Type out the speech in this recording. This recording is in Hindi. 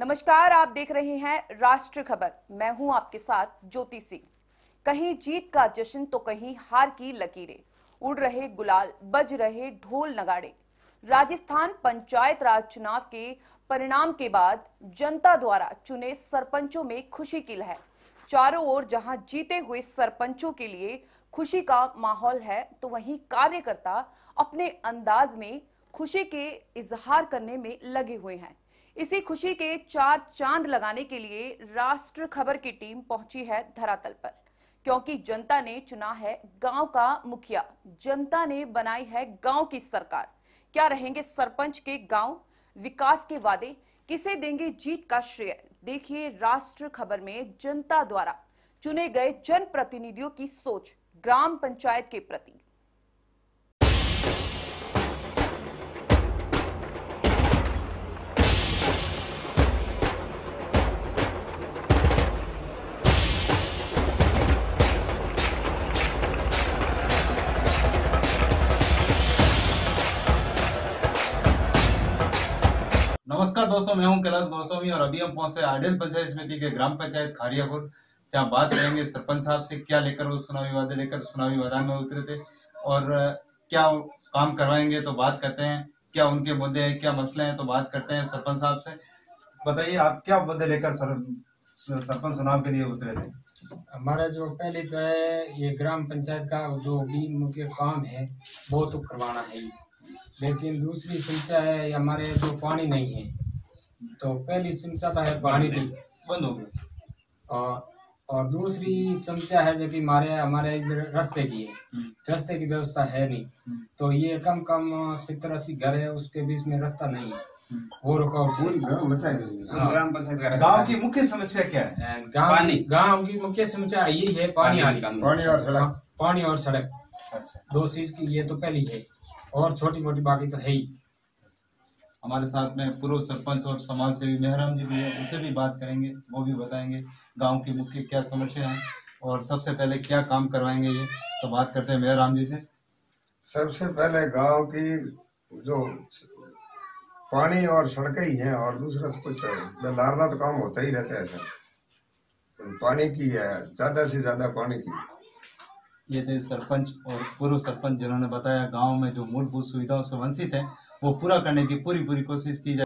नमस्कार, आप देख रहे हैं राष्ट्र खबर। मैं हूं आपके साथ ज्योति सिंह। कहीं जीत का जश्न तो कहीं हार की लकीरें। उड़ रहे गुलाल, बज रहे ढोल नगाड़े। राजस्थान पंचायत राज चुनाव के परिणाम के बाद जनता द्वारा चुने सरपंचों में खुशी की लहर। चारों ओर जहां जीते हुए सरपंचों के लिए खुशी का माहौल है, तो वहीं कार्यकर्ता अपने अंदाज में खुशी के इजहार करने में लगे हुए हैं। इसी खुशी के चार चांद लगाने के लिए राष्ट्र खबर की टीम पहुंची है धरातल पर, क्योंकि जनता ने चुना है गांव का मुखिया, जनता ने बनाई है गांव की सरकार। क्या रहेंगे सरपंच के गांव विकास के वादे, किसे देंगे जीत का श्रेय? देखिए राष्ट्र खबर में जनता द्वारा चुने गए जनप्रतिनिधियों की सोच ग्राम पंचायत के प्रति। नमस्कार दोस्तों, मैं हूं कैलाश गोस्वामी और अभी हम पहुंचे आडेल पंचायत समिति के ग्राम पंचायत खारियापुर, जहां बात करेंगे सरपंच साहब से क्या लेकर वो चुनावी वादे लेकर चुनावी मैदान में उतरे थे और क्या काम करवाएंगे। तो बात करते हैं क्या उनके मुद्दे हैं, क्या मसले हैं, तो बात करते हैं सरपंच साहब से। बताइए आप क्या मुद्दे लेकर सरपंच चुनाव के लिए उतरे थे? हमारा जो पहले तो है ये ग्राम पंचायत का जो भी मुख्य काम है वो तो करवाना है ही, लेकिन दूसरी समस्या है हमारे जो पानी नहीं है। तो पहली समस्या तो है पानी की बंद हो गई और दूसरी समस्या है जो कि हमारे इधर रास्ते की है, रास्ते की व्यवस्था है नहीं। तो ये कम 70-80 घर है, उसके बीच में रास्ता नहीं है, वो रुकावट। ग्राम पंचायत का गांव की मुख्य समस्या क्या है? गांव की मुख्य समस्या यही है, पानी और सड़क। अच्छा, दो चीज की ये तो पहली है और छोटी मोटी बाकी तो है ही। हमारे साथ में पूर्व सरपंच और समाज सेवी मेहराम जी भी है, उनसे भी बात करेंगे, वो भी बताएंगे गांव की मुख्य क्या समस्या है और सबसे पहले क्या काम करवाएंगे ये। तो बात करते हैं मेहराम जी से। सबसे पहले गांव की जो पानी और सड़कें ही हैं, और दूसरा तो कुछ बेलारला तो काम होता ही रहता है सर। पानी की है, ज्यादा से ज्यादा पानी की। ये थे सरपंच और पूर्व सरपंच जिन्होंने बताया गांव में जो मूलभूत सुविधाओं से वंचित है वो पूरा करने की पूरी कोशिश की जाए।